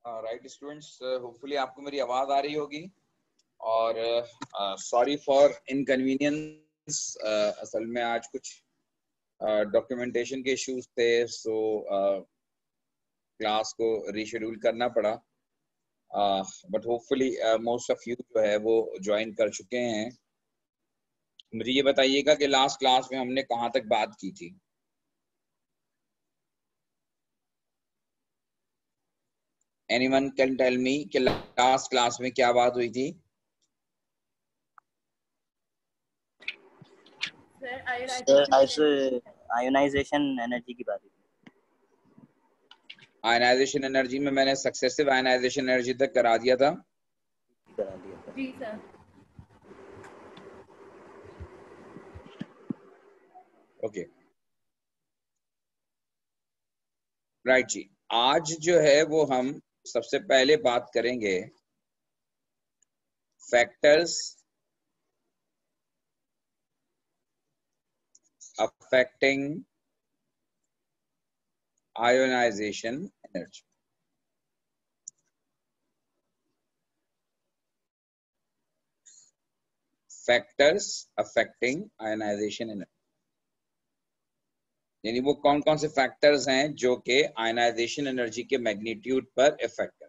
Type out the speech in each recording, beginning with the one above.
Right students, hopefully आपको मेरी आवाज आ रही होगी और सॉरी फॉर इनकन्वीनियंस। असल में आज कुछ डॉक्यूमेंटेशन के इश्यूज थे, सो क्लास को रीशेड्यूल करना पड़ा, but hopefully most of you जो है वो ज्वाइन कर चुके हैं। मुझे ये बताइएगा कि लास्ट क्लास में हमने कहाँ तक बात की थी। एनीवन कैन टेल मी कि लास्ट क्लास में क्या बात हुई थी? आयोनाइजेशन एनर्जी की बात है। आयनाइजेशन एनर्जी में मैंने सक्सेसिव आयनाइजेशन एनर्जी तक करा दिया था। जी सर। ओके राइट जी, आज जो है वो हम सबसे पहले बात करेंगे factors affecting ionization energy. Factors affecting ionization energy, यानी वो कौन कौन से फैक्टर्स हैं जो कि आयनाइजेशन एनर्जी के मैग्नीट्यूड पर इफेक्ट करते हैं।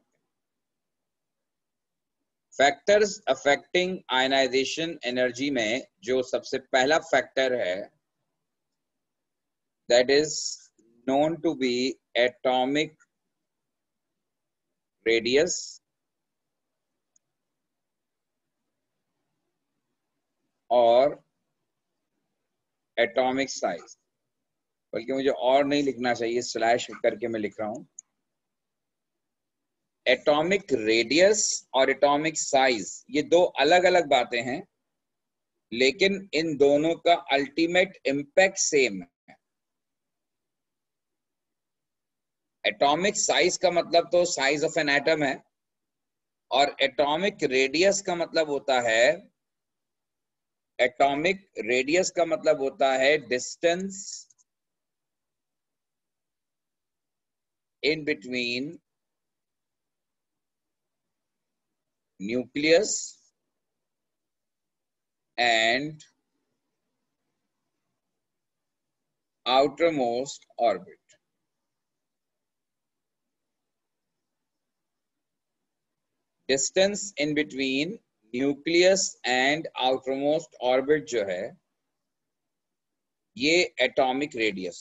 फैक्टर्स अफेक्टिंग आयनाइजेशन एनर्जी में जो सबसे पहला फैक्टर है, that is known to be atomic radius और एटॉमिक साइज। बल्कि मुझे और नहीं लिखना चाहिए, स्लैश करके मैं लिख रहा हूं। एटॉमिक रेडियस और एटॉमिक साइज ये दो अलग अलग बातें हैं, लेकिन इन दोनों का अल्टीमेट इंपैक्ट सेम है। एटॉमिक साइज का मतलब तो साइज ऑफ एन एटम है, और एटॉमिक रेडियस का मतलब होता है, एटॉमिक रेडियस का मतलब होता है distance in between nucleus and outermost orbit। Distance in between nucleus and outermost orbit जो है ये एटॉमिक रेडियस।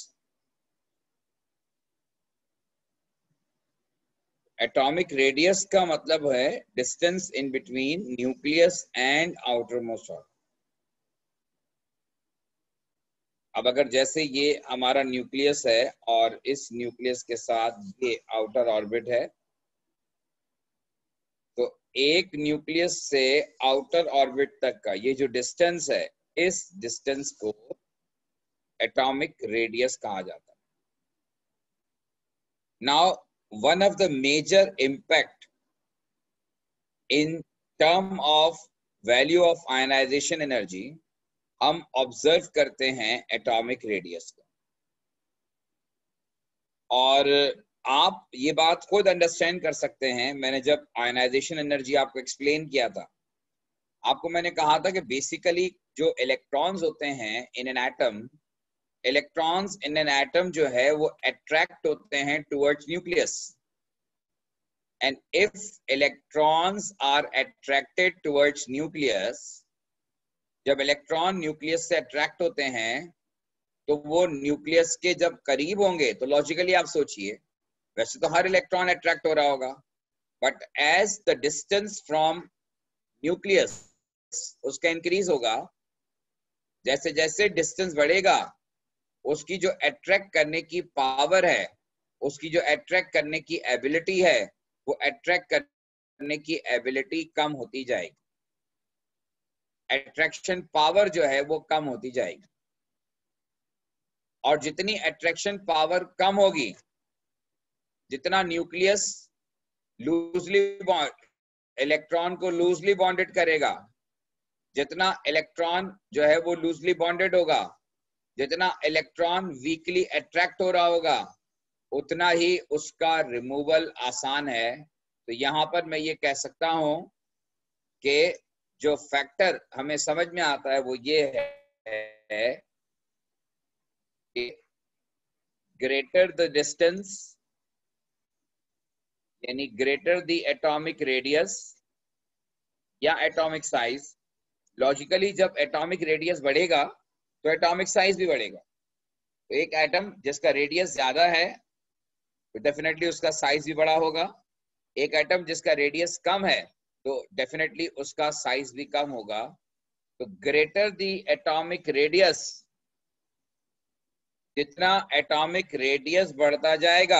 एटॉमिक रेडियस का मतलब है distance in between nucleus and outermost orbit. अब अगर जैसे ये हमारा न्यूक्लियस है और इस न्यूक्लियस के साथ ये आउटर ऑर्बिट है, तो एक न्यूक्लियस से आउटर ऑर्बिट तक का ये जो डिस्टेंस है, इस डिस्टेंस को एटॉमिक रेडियस कहा जाता है। Now one of the major impact in term of value of ionization energy हम ऑब्जर्व करते हैं एटॉमिक रेडियस को, और आप ये बात खुद अंडरस्टैंड कर सकते हैं। मैंने जब आयनाइजेशन एनर्जी आपको एक्सप्लेन किया था, आपको मैंने कहा था कि बेसिकली जो इलेक्ट्रॉन्स होते हैं in an atom, electrons in an atom जो है वो अट्रैक्ट होते हैं towards nucleus, and if electrons are attracted towards nucleus, जब इलेक्ट्रॉन न्यूक्लियस से अट्रैक्ट होते हैं तो वो न्यूक्लियस के जब करीब होंगे, तो लॉजिकली आप सोचिए, वैसे तो हर इलेक्ट्रॉन अट्रैक्ट हो रहा होगा, but as the distance from nucleus उसका इंक्रीज होगा, जैसे जैसे डिस्टेंस बढ़ेगा उसकी जो अट्रैक्ट करने की पावर है, उसकी जो अट्रैक्ट करने की एबिलिटी है, वो अट्रैक्ट करने की एबिलिटी कम होती जाएगी। अट्रैक्शन पावर जो है वो कम होती जाएगी, और जितनी अट्रैक्शन पावर कम होगी, जितना न्यूक्लियस लूजली इलेक्ट्रॉन को लूजली बॉन्डेड करेगा, जितना इलेक्ट्रॉन जो है वो लूजली बॉन्डेड होगा, जितना इलेक्ट्रॉन वीकली अट्रैक्ट हो रहा होगा, उतना ही उसका रिमूवल आसान है, तो यहां पर मैं ये कह सकता हूं कि जो फैक्टर हमें समझ में आता है वो ये है कि ग्रेटर द डिस्टेंस यानी ग्रेटर द एटॉमिक रेडियस या एटॉमिक साइज, लॉजिकली जब एटॉमिक रेडियस बढ़ेगा तो एटॉमिक साइज भी बढ़ेगा। तो एक एटम जिसका रेडियस ज्यादा है तो डेफिनेटली उसका साइज भी बड़ा होगा, एक एटम जिसका रेडियस कम है तो डेफिनेटली उसका साइज भी कम होगा। तो ग्रेटर द एटॉमिक रेडियस, जितना एटॉमिक रेडियस बढ़ता जाएगा,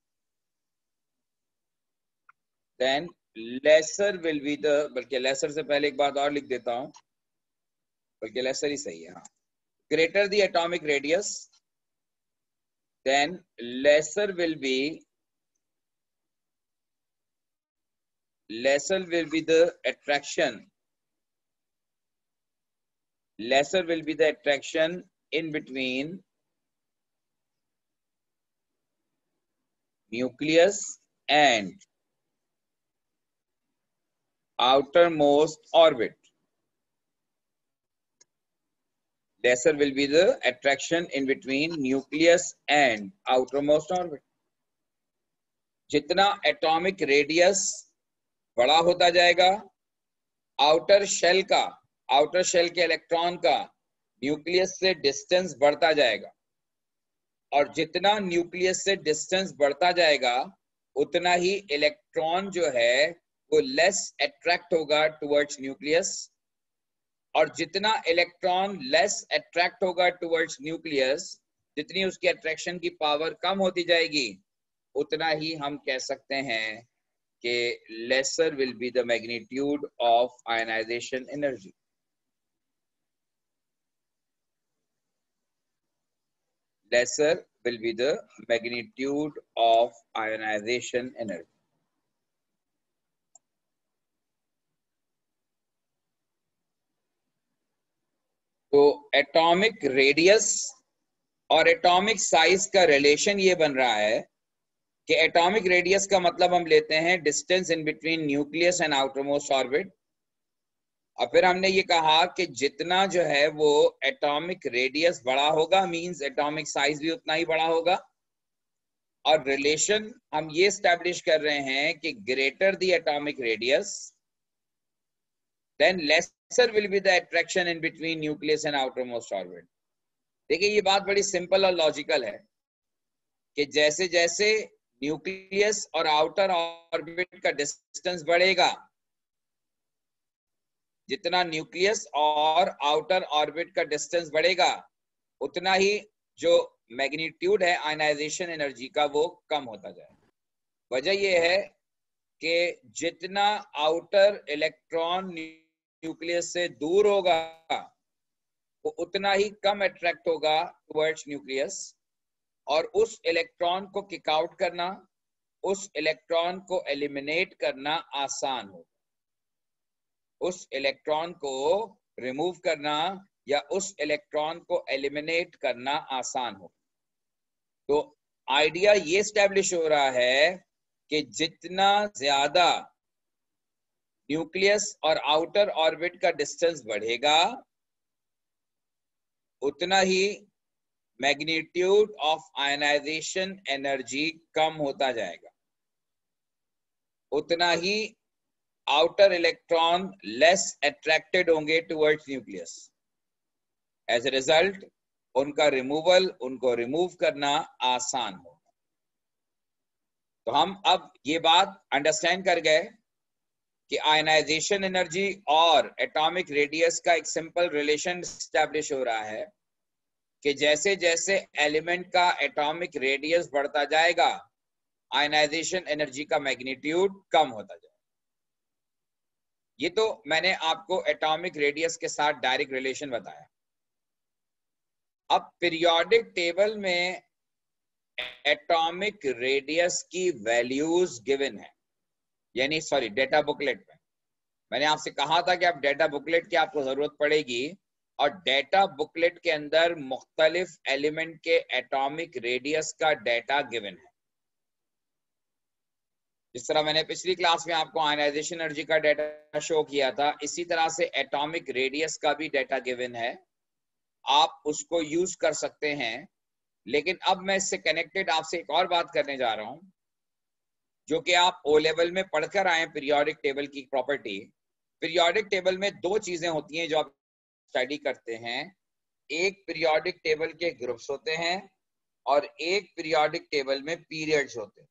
then lesser will be the, बल्कि लेसर से पहले एक बात और लिख देता हूं, बल्कि लेसर ही सही है, हाँ, greater the atomic radius then lesser will be the attraction, lesser will be the attraction in between nucleus and outermost orbit. Lesser will be the attraction in between nucleus and outermost orbit. जितना atomic radius बड़ा होता जाएगा, outer shell के electron का nucleus से distance बढ़ता जाएगा, और जितना न्यूक्लियस से डिस्टेंस बढ़ता जाएगा उतना ही इलेक्ट्रॉन जो है वो लेस अट्रैक्ट होगा टुवर्ड्स न्यूक्लियस, और जितना इलेक्ट्रॉन लेस अट्रैक्ट होगा टुवर्ड्स न्यूक्लियस, जितनी उसकी अट्रैक्शन की पावर कम होती जाएगी, उतना ही हम कह सकते हैं कि lesser will be the magnitude of ionization energy. Lesser will be the magnitude of ionization energy. तो एटॉमिक रेडियस और एटॉमिक साइज का रिलेशन ये बन रहा है कि एटॉमिक रेडियस का मतलब हम लेते हैं distance in between nucleus and outermost orbit, और फिर हमने ये कहा कि जितना जो है वो एटॉमिक रेडियस बड़ा होगा मींस एटॉमिक साइज भी उतना ही बड़ा होगा, और रिलेशन हम ये एस्टैब्लिश कर रहे हैं कि greater the atomic radius then lesser will be the attraction in between nucleus and outermost orbit. देखिए ये बात बड़ी सिंपल और लॉजिकल है कि जैसे जैसे न्यूक्लियस और आउटर ऑर्बिट का डिस्टेंस बढ़ेगा, जितना न्यूक्लियस और आउटर ऑर्बिट का डिस्टेंस बढ़ेगा उतना ही जो मैग्नीट्यूड है आयनाइजेशन एनर्जी का वो कम होता जाएगा। वजह यह है कि जितना आउटर इलेक्ट्रॉन न्यूक्लियस से दूर होगा वो उतना ही कम अट्रैक्ट होगा टुवर्ड्स न्यूक्लियस, और उस इलेक्ट्रॉन को किक आउट करना, उस इलेक्ट्रॉन को एलिमिनेट करना आसान होगा, उस इलेक्ट्रॉन को रिमूव करना या उस इलेक्ट्रॉन को एलिमिनेट करना आसान हो। तो आइडिया ये स्टैब्लिश हो रहा है कि जितना ज्यादा न्यूक्लियस और आउटर ऑर्बिट का डिस्टेंस बढ़ेगा उतना ही मैग्नीट्यूड ऑफ आयनाइजेशन एनर्जी कम होता जाएगा, उतना ही आउटर इलेक्ट्रॉन लेस अट्रैक्टेड होंगे towards nucleus. As a result उनका रिमूवल, उनको रिमूव करना आसान होगा। तो हम अब ये बात अंडरस्टैंड कर गए कि आयनाइजेशन एनर्जी और एटॉमिक रेडियस का एक सिंपल रिलेशन स्टैब्लिश हो रहा है कि जैसे जैसे एलिमेंट का एटॉमिक रेडियस बढ़ता जाएगा आयनाइजेशन एनर्जी का मैग्नीट्यूड कम होता जाएगा। ये तो मैंने आपको एटॉमिक रेडियस के साथ डायरेक्ट रिलेशन बताया। अब पीरियोडिक टेबल में एटॉमिक रेडियस की वैल्यूज गिवन है, यानी सॉरी डेटा बुकलेट में। मैंने आपसे कहा था कि आप डेटा बुकलेट की आपको जरूरत पड़ेगी, और डेटा बुकलेट के अंदर मुख्तलिफ एलिमेंट के एटॉमिक रेडियस का डेटा गिवन है। जिस तरह मैंने पिछली क्लास में आपको आयनाइजेशन एनर्जी का डाटा शो किया था, इसी तरह से एटॉमिक रेडियस का भी डाटा गिवन है, आप उसको यूज कर सकते हैं। लेकिन अब मैं इससे कनेक्टेड आपसे एक और बात करने जा रहा हूं, जो कि आप ओ लेवल में पढ़कर आए पीरियोडिक टेबल की प्रॉपर्टी। पीरियोडिक टेबल में दो चीजें होती हैं जो आप स्टडी करते हैं, एक पीरियोडिक टेबल के ग्रुप्स होते हैं और एक पीरियोडिक टेबल में पीरियड्स होते हैं।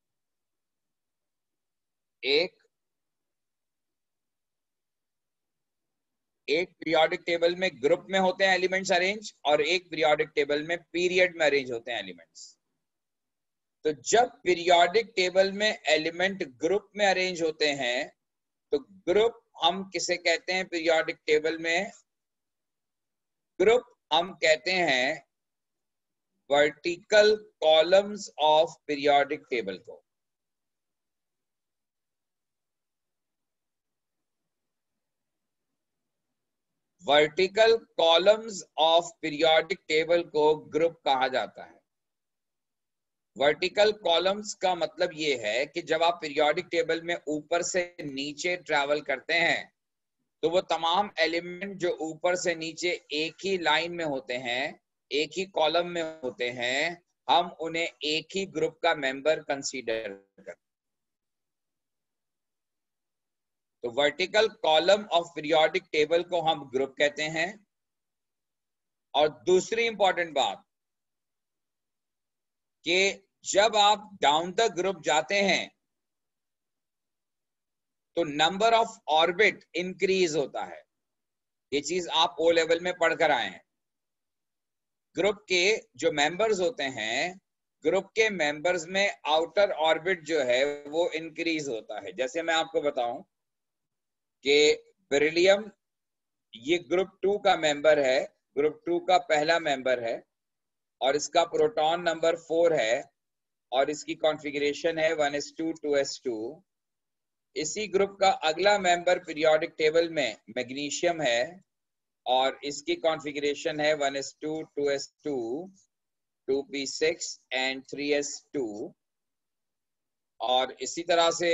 एक पीरियोडिक टेबल में ग्रुप में होते हैं एलिमेंट्स अरेंज, और एक पीरियोडिक टेबल में पीरियड में अरेंज होते हैं एलिमेंट्स। तो जब पीरियोडिक टेबल में एलिमेंट ग्रुप में अरेंज होते हैं तो ग्रुप हम किसे कहते हैं? पीरियोडिक टेबल में ग्रुप हम कहते हैं vertical columns of periodic table को। Vertical columns of periodic table को ग्रुप कहा जाता है। वर्टिकल कॉलम्स का मतलब ये है कि जब आप पीरियोडिक टेबल में ऊपर से नीचे ट्रैवल करते हैं तो वो तमाम एलिमेंट जो ऊपर से नीचे एक ही लाइन में होते हैं, एक ही कॉलम में होते हैं, हम उन्हें एक ही ग्रुप का मेंबर कंसीडर करते हैं। तो vertical column of periodic table को हम ग्रुप कहते हैं। और दूसरी इंपॉर्टेंट बात कि जब आप डाउन द ग्रुप जाते हैं तो नंबर ऑफ ऑर्बिट इंक्रीज होता है। ये चीज आप ओ लेवल में पढ़कर आए हैं। ग्रुप के जो मेंबर्स होते हैं, ग्रुप के मेंबर्स में आउटर ऑर्बिट जो है वो इंक्रीज होता है। जैसे मैं आपको बताऊं कि बेरिलियम ये ग्रुप 2 का मेंबर है, ग्रुप 2 का पहला मेंबर है और इसका प्रोटॉन नंबर 4 है और इसकी कॉन्फ़िगरेशन है 1s2 2s2। इसी ग्रुप का अगला मेंबर पीरियोडिक टेबल में मैग्नीशियम है और इसकी कॉन्फ़िगरेशन है 1s2 2s2 2p6 and 3s2। और इसी तरह से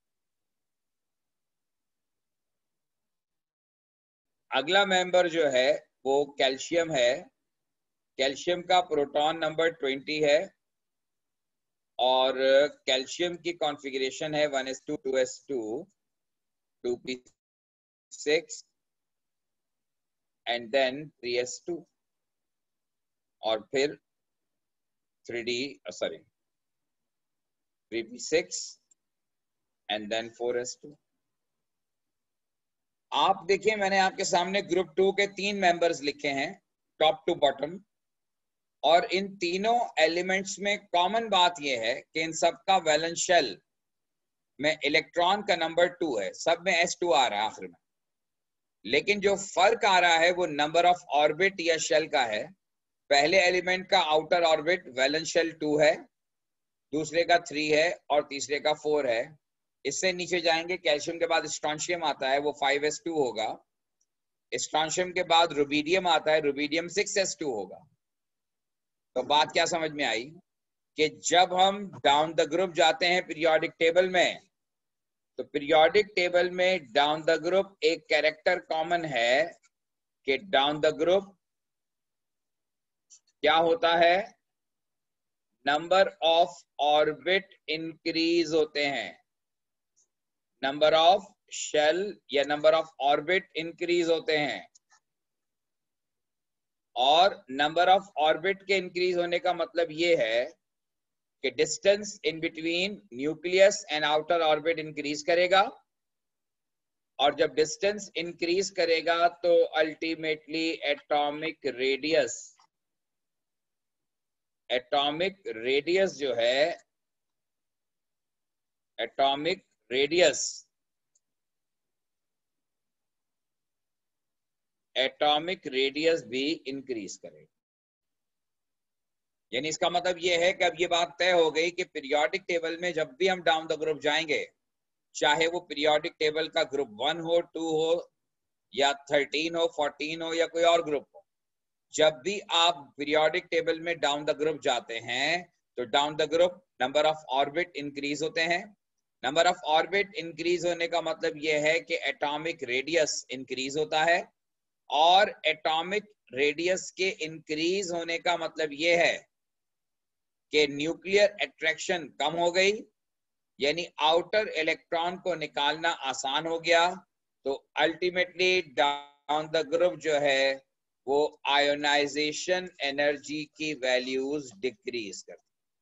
अगला मेंबर जो है वो कैल्शियम है। कैल्शियम का प्रोटॉन नंबर 20 है और कैल्शियम की कॉन्फ़िगरेशन है 1s2 2s2 2p6 and then 3s2 और फिर 3p6 एंड देन 4s2। आप देखिए, मैंने आपके सामने ग्रुप 2 के 3 मेंबर्स लिखे हैं टॉप टू बॉटम, और इन तीनों एलिमेंट्स में कॉमन बात यह है कि इन सबका वैलेंस शेल में इलेक्ट्रॉन का नंबर 2 है, सब में s2 आ रहा है आखिर में। लेकिन जो फर्क आ रहा है वो नंबर ऑफ ऑर्बिट या शेल का है। पहले एलिमेंट का आउटर ऑर्बिट वैलेंस शेल 2 है, दूसरे का 3 है और तीसरे का 4 है। इससे नीचे जाएंगे, कैल्शियम के बाद स्ट्रोंशियम आता है, वो 5s2 होगा। स्ट्रोंशियम के बाद रुबीडियम आता है, रुबीडियम 6s2 होगा। तो बात क्या समझ में आई कि जब हम डाउन द ग्रुप जाते हैं पीरियोडिक टेबल में, तो पीरियोडिक टेबल में डाउन द ग्रुप एक कैरेक्टर कॉमन है कि डाउन द ग्रुप क्या होता है? नंबर ऑफ ऑर्बिट इंक्रीज होते हैं, नंबर ऑफ शेल या नंबर ऑफ ऑर्बिट इंक्रीज होते हैं। और नंबर ऑफ ऑर्बिट के इंक्रीज होने का मतलब ये है कि distance in between nucleus and outer orbit increase करेगा, और जब डिस्टेंस इंक्रीज करेगा तो अल्टीमेटली एटॉमिक रेडियस जो है, एटॉमिक रेडियस भी इंक्रीज करेगा। यानी इसका मतलब यह है कि अब ये बात तय हो गई कि पीरियोडिक टेबल में जब भी हम डाउन द ग्रुप जाएंगे, चाहे वो पीरियोडिक टेबल का ग्रुप 1 हो, 2 हो या 13 हो, 14 हो या कोई और ग्रुप हो, जब भी आप पीरियोडिक टेबल में डाउन द ग्रुप जाते हैं तो down the group number of orbit increase होते हैं, नंबर ऑफ ऑर्बिट इंक्रीज होने का मतलब यह है कि एटॉमिक रेडियस इंक्रीज होता है, और एटॉमिक रेडियस के इंक्रीज होने का मतलब यह है कि न्यूक्लियर अट्रैक्शन कम हो गई, यानी आउटर इलेक्ट्रॉन को निकालना आसान हो गया। तो अल्टीमेटली डाउन द ग्रुप जो है वो आयोनाइजेशन एनर्जी की वैल्यूज डिक्रीज करती,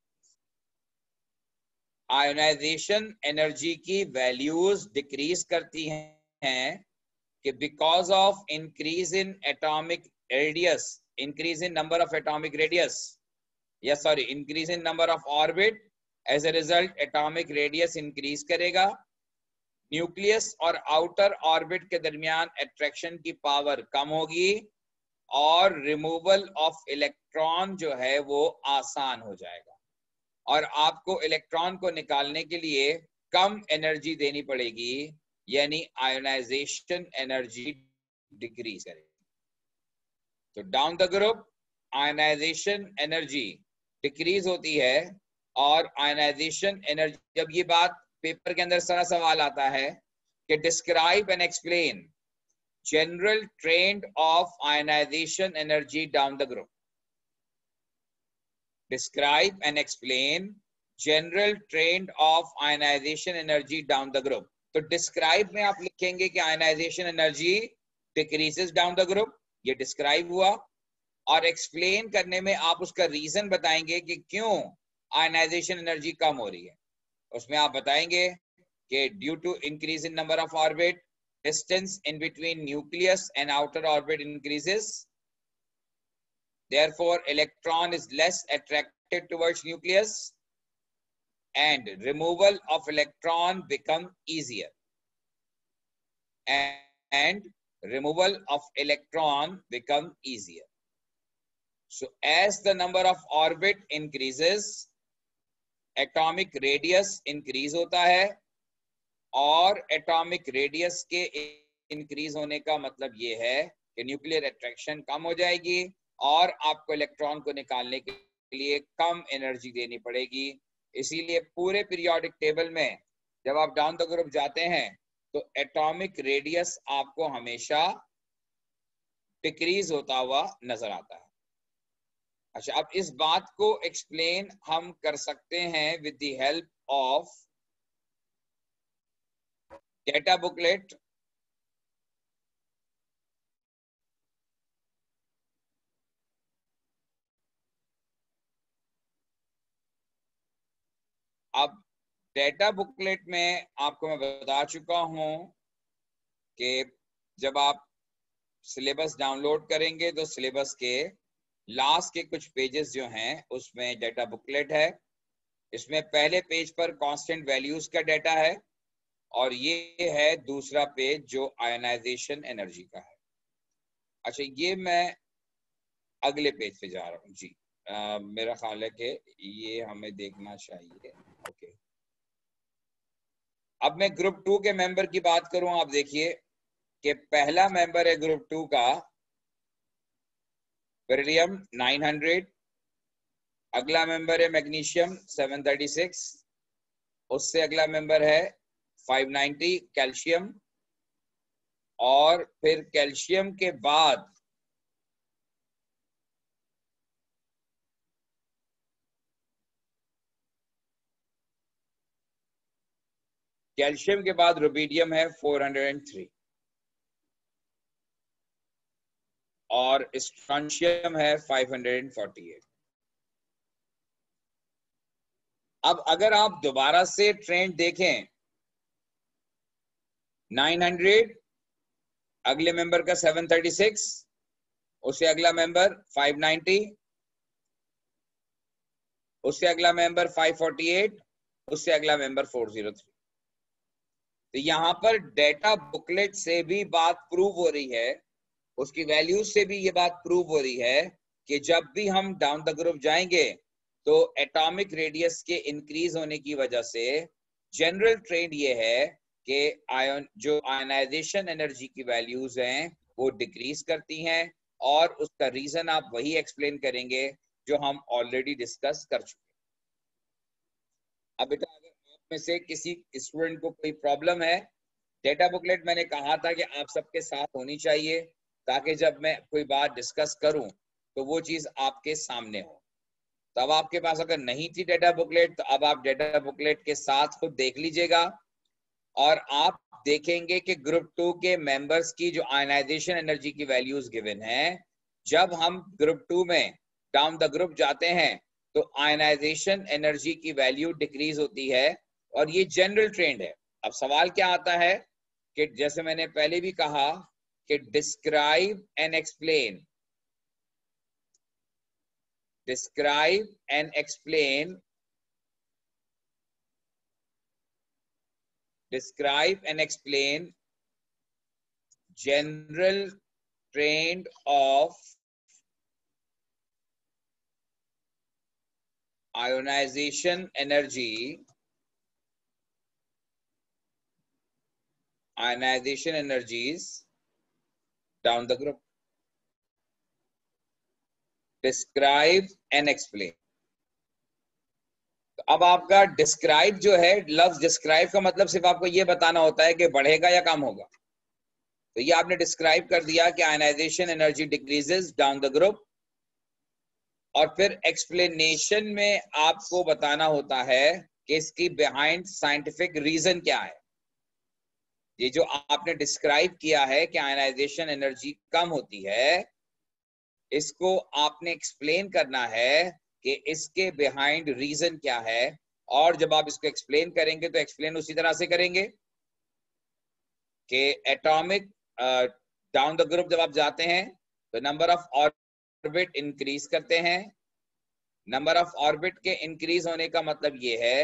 आयोनाइजेशन एनर्जी की वैल्यूज डिक्रीज करती हैं कि because of increase in atomic radius, increase in number of atomic radius, या sorry increase in number of orbit, as a result atomic radius increase करेगा, nucleus और outer orbit के दरमियान attraction की पावर कम होगी, और रिमूवल ऑफ इलेक्ट्रॉन जो है वो आसान हो जाएगा, और आपको इलेक्ट्रॉन को निकालने के लिए कम एनर्जी देनी पड़ेगी, यानी आयोनाइजेशन एनर्जी डिक्रीज करेगी। तो down the group ionization energy decrease होती है, और आयोनाइजेशन एनर्जी, जब ये बात पेपर के अंदर सारा सवाल आता है कि describe and explain general trend of ionization energy down the group, describe and explain general trend of ionization energy down the group। तो describe में आप लिखेंगे कि ionization energy decreases down the group, ये describe हुआ, और explain करने में आप उसका reason बताएंगे कि क्यों ionization energy कम हो रही है। उसमें आप बताएंगे कि due to increase in number of orbit, distance in between nucleus and outer orbit increases, therefore electron is less attracted towards nucleus and removal of electron become easier, and removal of electron become easier। So as the number of orbit increases, atomic radius increase होता है, और atomic radius के increase होने का मतलब ये है कि nuclear attraction कम हो जाएगी, और आपको इलेक्ट्रॉन को निकालने के लिए कम एनर्जी देनी पड़ेगी। इसीलिए पूरे पीरियोडिक टेबल में जब आप डाउन द ग्रुप जाते हैं तो एटॉमिक रेडियस आपको हमेशा डिक्रीज होता हुआ नजर आता है। अच्छा, अब इस बात को एक्सप्लेन हम कर सकते हैं with the help of data booklet. अब डेटा बुकलेट में आपको मैं बता चुका हूं कि जब आप सिलेबस डाउनलोड करेंगे तो सिलेबस के लास्ट के कुछ पेजेस जो हैं उसमें डेटा बुकलेट है। इसमें पहले पेज पर कांस्टेंट वैल्यूज का डेटा है, और ये है दूसरा पेज जो आयोनाइजेशन एनर्जी का है। अच्छा, ये मैं अगले पेज पे जा रहा हूँ जी। मेरा ख्याल है कि ये हमें देखना चाहिए। ओके, अब मैं ग्रुप 2 के मेंबर की बात करूं। आप देखिए कि पहला मेंबर है ग्रुप 2 का बेरिलियम 900, अगला मेंबर है मैग्नीशियम 736, उससे अगला मेंबर है 590 कैल्शियम, और फिर कैल्शियम के बाद रुबिडियम है 403, और स्ट्रोंशियम है 548। अब अगर आप दोबारा से ट्रेंड देखें, 900 अगले मेंबर का 736, उससे अगला मेंबर 590, उससे अगला मेंबर 548, उससे अगला मेंबर 403। तो यहां पर डेटा बुकलेट से भी बात प्रूव हो रही है, उसकी वैल्यूज से भी ये बात प्रूव हो रही है कि जब भी हम डाउन द ग्रुप जाएंगे तो एटॉमिक रेडियस के इंक्रीज होने की वजह से जनरल ट्रेंड ये है कि जो आयनाइजेशन एनर्जी की वैल्यूज हैं वो डिक्रीज करती हैं, और उसका रीजन आप वही एक्सप्लेन करेंगे जो हम ऑलरेडी डिस्कस कर चुके हैं। अब बेटा अगर आप में से किसी स्टूडेंट को कोई प्रॉब्लम है? डेटा बुकलेट मैंने कहा था कि आप सबके साथ होनी चाहिए ताकि जब मैं कोई बात डिस्कस करूं तो वो चीज आपके सामने हो। तो अब आपके पास अगर नहीं थी डेटा बुकलेट तो अब आप डेटा बुकलेट के साथ खुद देख लीजिएगा और आप देखेंगे कि ग्रुप 2 के मेंबर्स की जो आयनाइजेशन एनर्जी की वैल्यूज गिवन है, जब हम ग्रुप 2 में डाउन द ग्रुप जाते हैं तो आयनाइजेशन एनर्जी की वैल्यू डिक्रीज होती है और ये जनरल ट्रेंड है। अब सवाल क्या आता है कि जैसे मैंने पहले भी कहा कि describe and explain, describe and explain, describe and explain general trend of ionization energy, ionization energies down the group. Describe and explain. तो अब आपका डिस्क्राइब जो है, लफ्ज डिस्क्राइब का मतलब सिर्फ आपको ये बताना होता है कि बढ़ेगा या कम होगा। तो ये आपने डिस्क्राइब कर दिया कि ionization energy decreases down the group, और फिर एक्सप्लेनेशन में आपको बताना होता है कि इसकी बिहाइंड साइंटिफिक रीजन क्या है। ये जो आपने डिस्क्राइब किया है कि आयनाइजेशन एनर्जी कम होती है, इसको आपने एक्सप्लेन करना है कि इसके बिहाइंड रीजन क्या है। और जब आप इसको एक्सप्लेन करेंगे तो एक्सप्लेन उसी तरह से करेंगे कि एटॉमिक डाउन द ग्रुप जब आप जाते हैं तो नंबर ऑफ ऑर्बिट इंक्रीज करते हैं। नंबर ऑफ ऑर्बिट के इंक्रीज होने का मतलब ये है,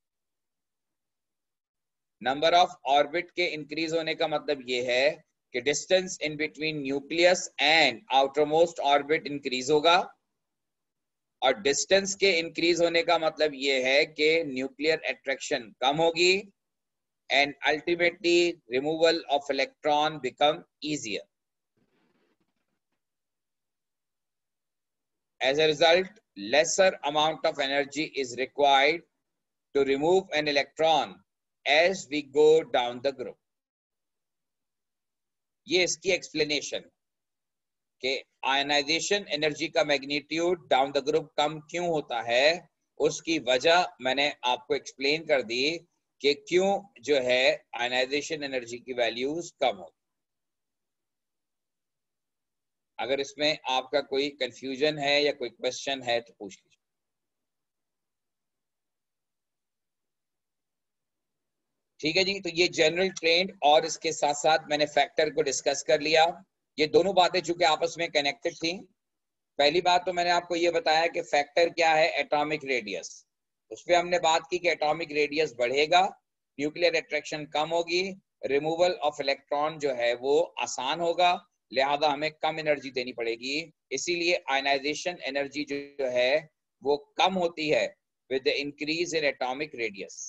नंबर ऑफ ऑर्बिट के इंक्रीज होने का मतलब ये है कि distance in between nucleus and outermost orbit increase होगा, और डिस्टेंस के इंक्रीज होने का मतलब ये है कि न्यूक्लियर अट्रैक्शन कम होगी and ultimately removal of electron become easier. As a result, lesser amount of energy is required to remove an electron as we go down the group. ये इसकी एक्सप्लेनेशन कि आयनाइजेशन एनर्जी का magnitude down the group कम क्यों होता है, उसकी वजह मैंने आपको एक्सप्लेन कर दी कि क्यों जो है आयनाइजेशन एनर्जी की वैल्यूज कम होती। अगर इसमें आपका कोई कंफ्यूजन है या कोई क्वेश्चन है तो पूछ लीजिए। ठीक है जी, तो ये जनरल ट्रेंड और इसके साथ साथ मैंने फैक्टर को डिस्कस कर लिया। ये दोनों बातें चूंकि आपस में कनेक्टेड थी। पहली बात तो मैंने आपको ये बताया कि फैक्टर क्या है, एटॉमिक रेडियस। उस पर हमने बात की कि एटॉमिक रेडियस बढ़ेगा, न्यूक्लियर अट्रैक्शन कम होगी, रिमूवल ऑफ इलेक्ट्रॉन जो है वो आसान होगा, लिहाजा हमें कम एनर्जी देनी पड़ेगी। इसीलिए आयनाइजेशन एनर्जी जो है वो कम होती है with the increase in atomic radius.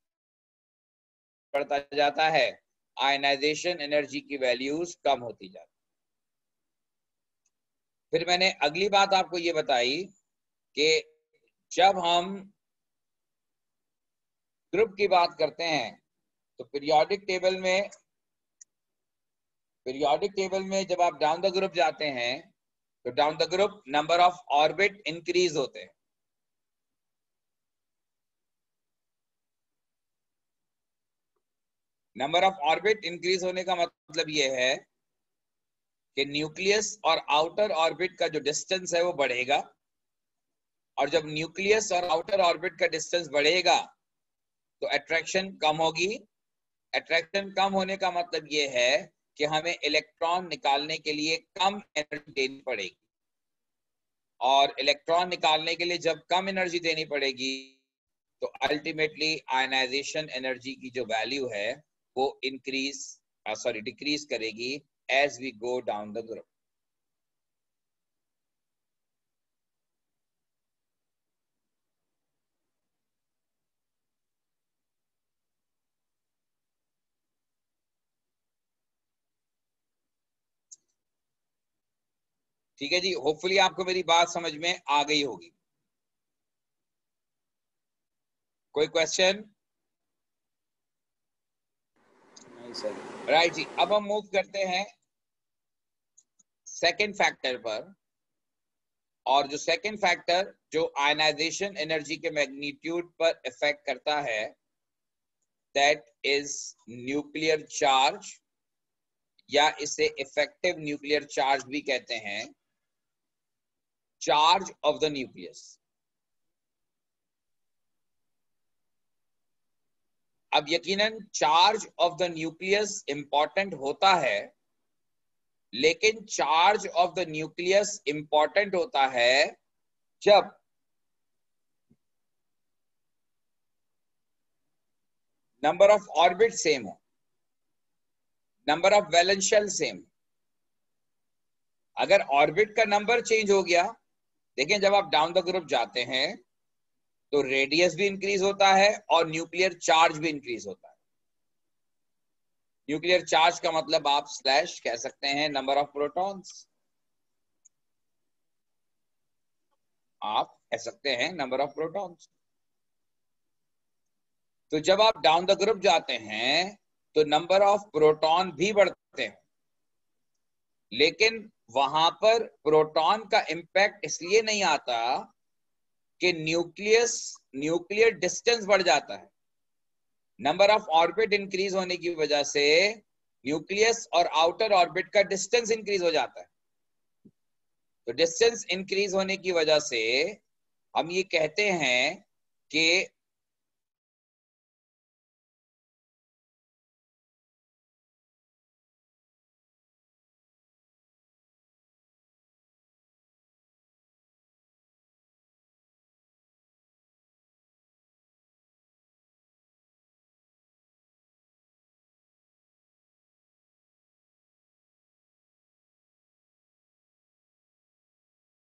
बढ़ता जाता है, आयनाइजेशन एनर्जी की वैल्यूज कम होती जाती। फिर मैंने अगली बात आपको ये बताई कि जब हम ग्रुप की बात करते हैं तो पीरियोडिक टेबल में जब आप डाउन द ग्रुप जाते हैं तो down the group number of orbit increase होते हैं। नंबर ऑफ ऑर्बिट इंक्रीज होने का मतलब ये है कि न्यूक्लियस और आउटर ऑर्बिट का जो डिस्टेंस है वो बढ़ेगा, और जब न्यूक्लियस और आउटर ऑर्बिट का डिस्टेंस बढ़ेगा तो अट्रैक्शन कम होगी। अट्रैक्शन कम होने का मतलब ये है कि हमें इलेक्ट्रॉन निकालने के लिए कम एनर्जी देनी पड़ेगी, और इलेक्ट्रॉन निकालने के लिए जब कम एनर्जी देनी पड़ेगी तो अल्टीमेटली आयनाइजेशन एनर्जी की जो वैल्यू है वो डिक्रीज करेगी as we go down the group. ठीक है जी, होपफुली आपको मेरी बात समझ में आ गई होगी। कोई क्वेश्चन? राइट जी। अब हम मूव करते हैं सेकंड फैक्टर पर, और जो सेकंड फैक्टर जो आयनाइजेशन एनर्जी के मैग्नीट्यूड पर इफेक्ट करता है, दैट इज न्यूक्लियर चार्ज, या इसे इफेक्टिव न्यूक्लियर चार्ज भी कहते हैं, चार्ज ऑफ द न्यूक्लियस। अब यकीनन charge of the nucleus important होता है, लेकिन charge of the nucleus important होता है जब नंबर ऑफ ऑर्बिट सेम हो, number of valence shell same. अगर ऑर्बिट का नंबर चेंज हो गया, देखें जब आप डाउन द ग्रुप जाते हैं तो रेडियस भी इंक्रीज होता है और न्यूक्लियर चार्ज भी इंक्रीज होता है। न्यूक्लियर चार्ज का मतलब आप स्लैश कह सकते हैं नंबर ऑफ प्रोटॉन्स, आप कह सकते हैं नंबर ऑफ प्रोटॉन्स। तो जब आप डाउन द ग्रुप जाते हैं तो नंबर ऑफ प्रोटॉन भी बढ़ते हैं, लेकिन वहां पर प्रोटॉन का इंपैक्ट इसलिए नहीं आता कि न्यूक्लियर डिस्टेंस बढ़ जाता है। नंबर ऑफ ऑर्बिट इंक्रीज होने की वजह से न्यूक्लियस और आउटर ऑर्बिट का डिस्टेंस इंक्रीज हो जाता है। तो डिस्टेंस इंक्रीज होने की वजह से हम ये कहते हैं कि